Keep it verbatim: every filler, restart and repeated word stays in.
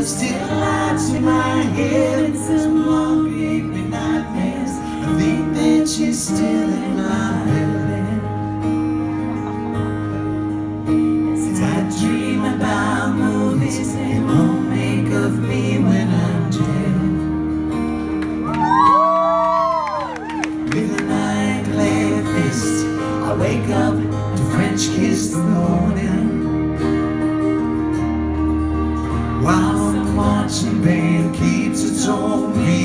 still lights in my head and some long creepy nightmares. I think that she's still in my bed. Since I dream about movies, they won't make of me when I'm dead. With a nine-layer fist, I wake up to French kiss the morning. While the marching band keeps its own beat.